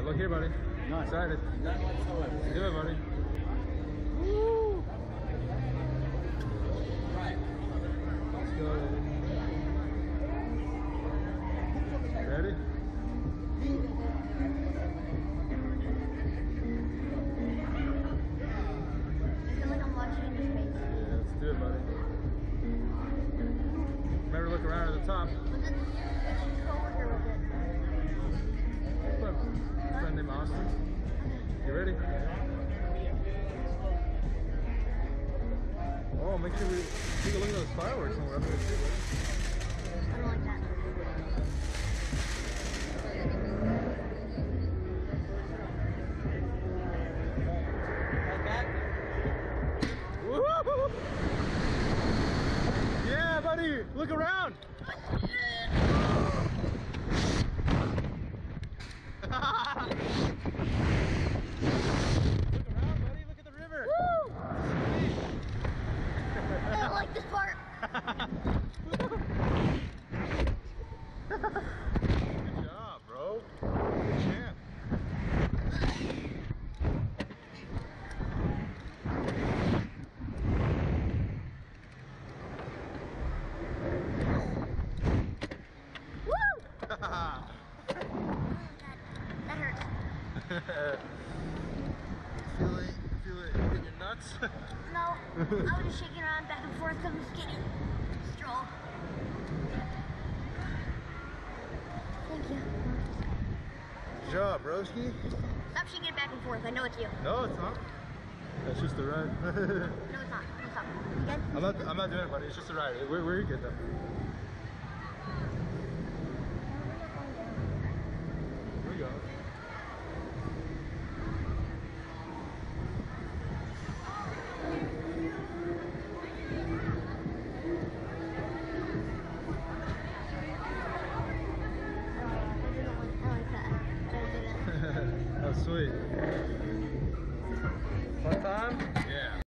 Alright, look here, buddy. None. Excited. None whatsoever. Let's do it, buddy. Woo! Let's go. Ready? I feel like I'm watching your face. Yeah, let's do it, buddy. Remember to look around at the top. Which coworker was it? Friend named Austin. You ready? Oh, make sure we take a look at those fireworks when we're up there too, buddy. I don't like that. Woo! Yeah, buddy! Look around! Look around, buddy. Look at the river. Woo! I don't like this part. Good job, bro. Good champ. Woo! That hurts. Feel it in your nuts? No, I was just shaking around back and forth on the skating stroll. Thank you. Good job, broski. Stop shaking it back and forth. I know it's you. No, it's not. That's just the ride. No, it's not. Stop. You good? I'm not doing it, buddy. It's just a ride. We're good though. Here we go. I like that. Oh, sweet. Fun time? Yeah.